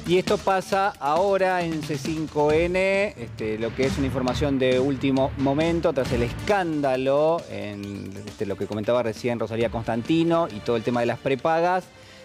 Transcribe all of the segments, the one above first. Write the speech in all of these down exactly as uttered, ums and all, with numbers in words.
Y esto pasa ahora en C cinco N, este, lo que es una información de último momento, tras el escándalo, en este, lo que comentaba recién Rosalía Constantino y todo el tema de las prepagas.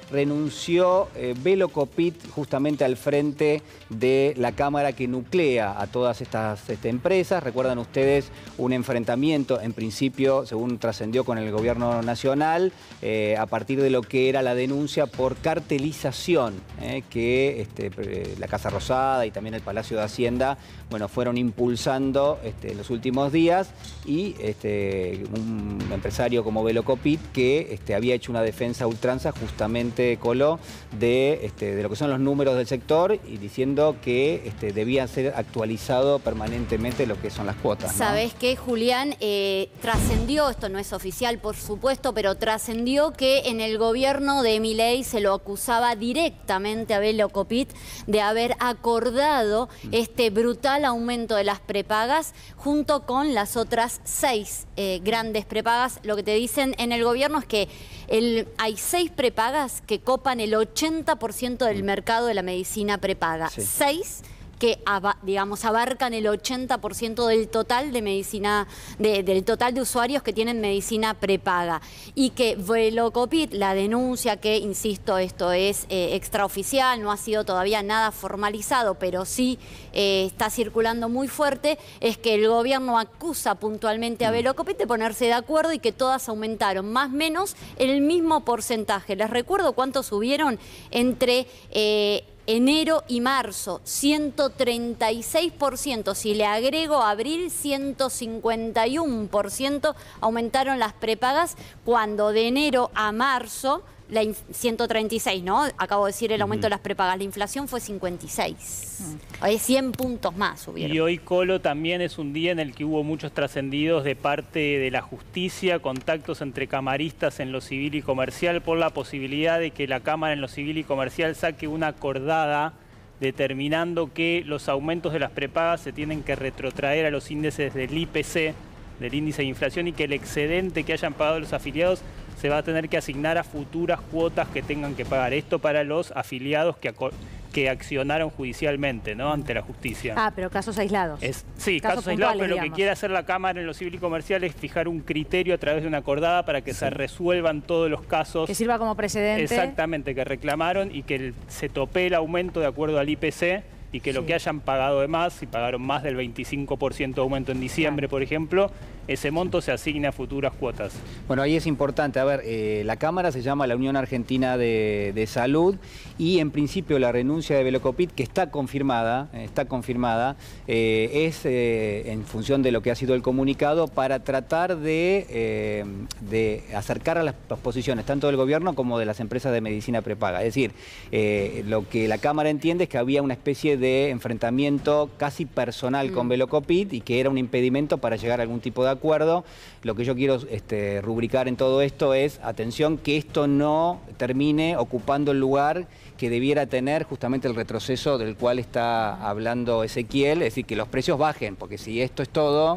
Renunció eh, Belo Copit justamente al frente de la Cámara que nuclea a todas estas este, empresas. Recuerdan ustedes un enfrentamiento, en principio, según trascendió con el gobierno nacional, eh, a partir de lo que era la denuncia por cartelización, eh, que este, la Casa Rosada y también el Palacio de Hacienda, bueno, fueron impulsando este, en los últimos días, y este, un empresario como Belo Copit que este, había hecho una defensa a ultranza justamente Coló, de, este, de lo que son los números del sector, y diciendo que este, debían ser actualizado permanentemente lo que son las cuotas, ¿no? ¿Sabés qué, Julián? Eh, trascendió, esto no es oficial por supuesto, pero trascendió que en el gobierno de Milei se lo acusaba directamente a Belo Copit de haber acordado mm. este brutal aumento de las prepagas junto con las otras seis eh, grandes prepagas. Lo que te dicen en el gobierno es que el, hay seis prepagas que copan el ochenta por ciento del mercado de la medicina prepaga. Sí. Seis que digamos abarcan el ochenta por ciento del total de medicina, de, del total de usuarios que tienen medicina prepaga. Y que Belo Copit, la denuncia, que insisto, esto es eh, extraoficial, no ha sido todavía nada formalizado, pero sí eh, está circulando muy fuerte, es que el gobierno acusa puntualmente a Belo Copit de ponerse de acuerdo y que todas aumentaron más o menos el mismo porcentaje. Les recuerdo cuánto subieron entre Eh, enero y marzo, ciento treinta y seis por ciento. Si le agrego abril, ciento cincuenta y uno por ciento aumentaron las prepagas, cuando de enero a marzo, la ciento treinta y seis, ¿no? Acabo de decir el aumento uh-huh. de las prepagas. La inflación fue cincuenta y seis. Uh-huh. Hay cien puntos más subieron. Y hoy, Colo, también es un día en el que hubo muchos trascendidos de parte de la justicia, contactos entre camaristas en lo civil y comercial, por la posibilidad de que la Cámara en lo civil y comercial saque una acordada determinando que los aumentos de las prepagas se tienen que retrotraer a los índices del I P C, del índice de inflación, y que el excedente que hayan pagado los afiliados se va a tener que asignar a futuras cuotas que tengan que pagar. Esto para los afiliados que, que accionaron judicialmente, ¿no?, ante la justicia. Ah, pero casos aislados. Es, sí, casos, casos aislados, pero digamos. Lo que quiere hacer la Cámara en lo civil y comercial es fijar un criterio a través de una acordada para que sí. se resuelvan todos los casos. Que sirva como precedente. Exactamente, que reclamaron, y que el, se tope el aumento de acuerdo al I P C, y que lo sí. que hayan pagado de más, si pagaron más del veinticinco por ciento de aumento en diciembre, claro. por ejemplo, ese monto se asigna a futuras cuotas. Bueno, ahí es importante, a ver, eh, la Cámara se llama la Unión Argentina de, de Salud, y en principio la renuncia de Belo Copit, que está confirmada, eh, está confirmada, eh, es eh, en función de lo que ha sido el comunicado, para tratar de, eh, de acercar a las posiciones tanto del gobierno como de las empresas de medicina prepaga. Es decir, eh, lo que la Cámara entiende es que había una especie de de enfrentamiento casi personal mm. con Belo Copit, y que era un impedimento para llegar a algún tipo de acuerdo. Lo que yo quiero este, rubricar en todo esto es, atención, que esto no termine ocupando el lugar que debiera tener justamente el retroceso del cual está hablando Ezequiel, es decir, que los precios bajen, porque si esto es todo...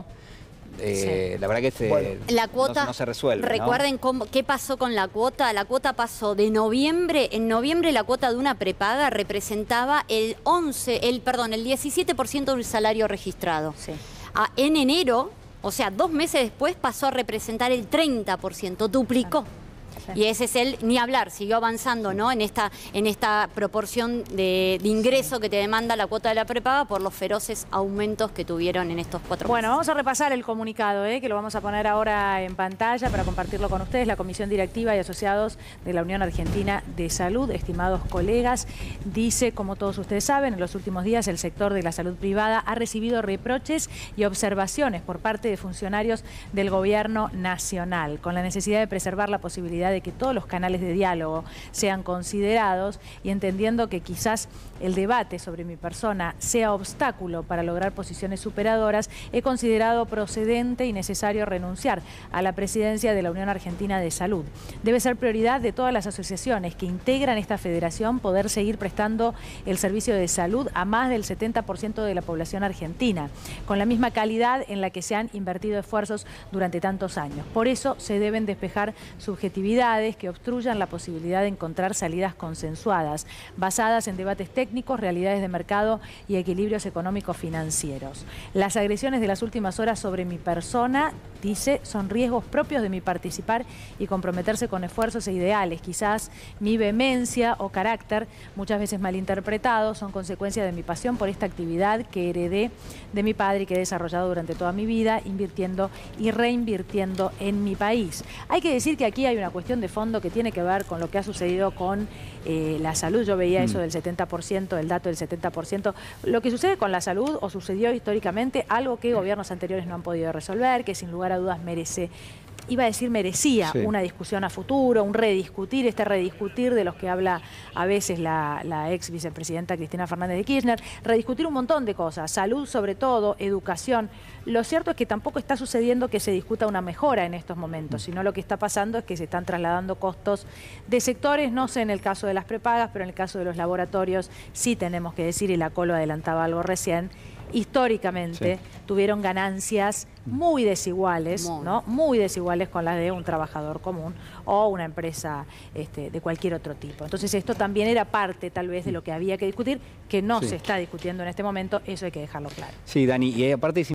Eh, sí. La verdad que se, bueno, la cuota, no, no se resuelve. Recuerden ¿no? cómo, qué pasó con la cuota. La cuota pasó de noviembre, en noviembre la cuota de una prepaga representaba el once, el perdón, el diecisiete por ciento del salario registrado. Sí. A, en enero, o sea, dos meses después, pasó a representar el treinta por ciento, duplicó. Ah. Y ese es el, ni hablar, siguió avanzando, ¿no?, en esta, en esta proporción de, de ingreso sí. que te demanda la cuota de la prepaga por los feroces aumentos que tuvieron en estos cuatro bueno, meses. Vamos a repasar el comunicado, ¿eh? que lo vamos a poner ahora en pantalla para compartirlo con ustedes. La Comisión Directiva y Asociados de la Unión Argentina de Salud, estimados colegas, dice, como todos ustedes saben, en los últimos días el sector de la salud privada ha recibido reproches y observaciones por parte de funcionarios del gobierno nacional, con la necesidad de preservar la posibilidad de de que todos los canales de diálogo sean considerados, y entendiendo que quizás el debate sobre mi persona sea obstáculo para lograr posiciones superadoras, he considerado procedente y necesario renunciar a la presidencia de la Unión Argentina de Salud. Debe ser prioridad de todas las asociaciones que integran esta federación poder seguir prestando el servicio de salud a más del setenta por ciento de la población argentina, con la misma calidad en la que se han invertido esfuerzos durante tantos años. Por eso se deben despejar subjetividades actividades que obstruyan la posibilidad de encontrar salidas consensuadas, basadas en debates técnicos, realidades de mercado y equilibrios económicos financieros. Las agresiones de las últimas horas sobre mi persona, dice, son riesgos propios de mi participar y comprometerse con esfuerzos e ideales. Quizás mi vehemencia o carácter, muchas veces malinterpretados, son consecuencia de mi pasión por esta actividad que heredé de mi padre y que he desarrollado durante toda mi vida, invirtiendo y reinvirtiendo en mi país. Hay que decir que aquí hay una cuestión de fondo que tiene que ver con lo que ha sucedido con eh, la salud. Yo veía eso del setenta por ciento, el dato del setenta por ciento. Lo que sucede con la salud, o sucedió históricamente, algo que gobiernos anteriores no han podido resolver, que sin lugar a dudas merece, iba a decir merecía, sí, una discusión a futuro, un rediscutir, este rediscutir de los que habla a veces la, la ex vicepresidenta Cristina Fernández de Kirchner, rediscutir un montón de cosas, salud sobre todo, educación. Lo cierto es que tampoco está sucediendo que se discuta una mejora en estos momentos, sino lo que está pasando es que se están trasladando costos de sectores, no sé en el caso de las prepagas, pero en el caso de los laboratorios sí tenemos que decir, y la Colo adelantaba algo recién, históricamente sí, tuvieron ganancias muy desiguales, muy. ¿no? Muy desiguales con las de un trabajador común o una empresa este, de cualquier otro tipo. Entonces esto también era parte tal vez de lo que había que discutir, que no sí. se está discutiendo en este momento, eso hay que dejarlo claro. Sí, Dani, y aparte